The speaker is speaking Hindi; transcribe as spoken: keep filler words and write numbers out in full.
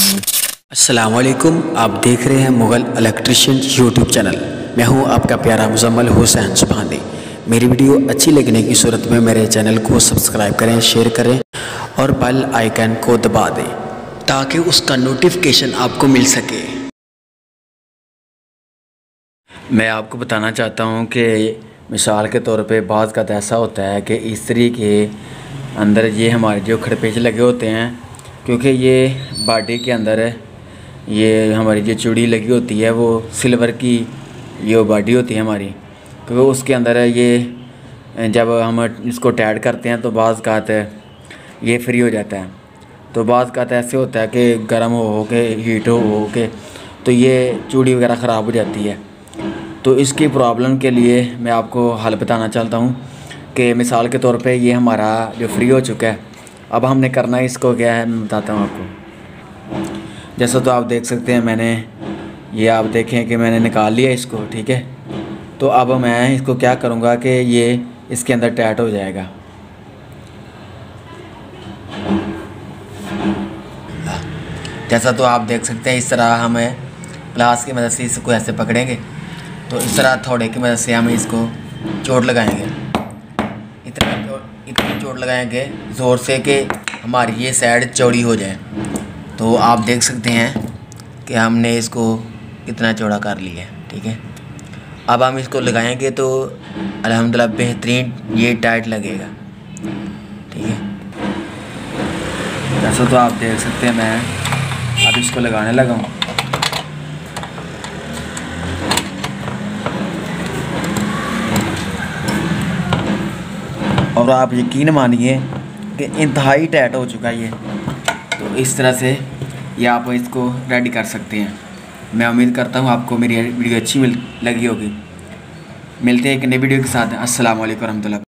अस्सलामुअलैकुम, आप देख रहे हैं मुग़ल इलेक्ट्रिशियन यूट्यूब चैनल। मैं हूं आपका प्यारा मुजम्मल हुसैन सुबहानी। मेरी वीडियो अच्छी लगने की सूरत में मेरे चैनल को सब्सक्राइब करें, शेयर करें और बेल आइकन को दबा दें ताकि उसका नोटिफिकेशन आपको मिल सके। मैं आपको बताना चाहता हूं कि मिसाल के तौर पे बाज़ का ऐसा होता है कि इस्त्री के अंदर ये हमारे जो खड़पेच लगे होते हैं, क्योंकि ये बॉडी के अंदर ये हमारी जो चूड़ी लगी होती है वो सिल्वर की ये बॉडी होती है हमारी, क्योंकि उसके अंदर ये जब हम इसको टाइट करते हैं तो बाज़ का ये फ्री हो जाता है। तो बाज़ का ऐसे होता है कि गर्म हो हो के हीट हो हो के तो ये चूड़ी वगैरह ख़राब हो जाती है। तो इसकी प्रॉब्लम के लिए मैं आपको हल बताना चाहता हूँ कि मिसाल के तौर पे ये हमारा जो फ्री हो चुका है, अब हमने करना है इसको क्या है मैं बताता हूँ आपको। जैसा तो आप देख सकते हैं, मैंने ये आप देखें कि मैंने निकाल लिया इसको, ठीक है। तो अब मैं इसको क्या करूँगा कि ये इसके अंदर टाइट हो जाएगा। जैसा तो आप देख सकते हैं, इस तरह हमें प्लास की मदद से इसको ऐसे पकड़ेंगे तो इस तरह थोड़े की मदद से हम इसको चोट लगाएंगे। इतना इतनी चोट लगाएंगे ज़ोर से कि हमारी ये साइड चौड़ी हो जाए। तो आप देख सकते हैं कि हमने इसको कितना चौड़ा कर लिया है, ठीक है। अब हम इसको लगाएंगे तो अल्हम्दुलिल्लाह बेहतरीन ये टाइट लगेगा, ठीक है। जैसा तो आप देख सकते हैं, मैं अब इसको लगाने लगा हूँ। और आप यकीन मानिए कि इंतहाई टाइट हो चुका है ये। तो इस तरह से ये आप इसको रेडी कर सकते हैं। मैं उम्मीद करता हूँ आपको मेरी वीडियो अच्छी मिल लगी होगी। मिलते हैं एक नई वीडियो के साथ। अस्सलाम वालेकुम रहमतुल्लाह।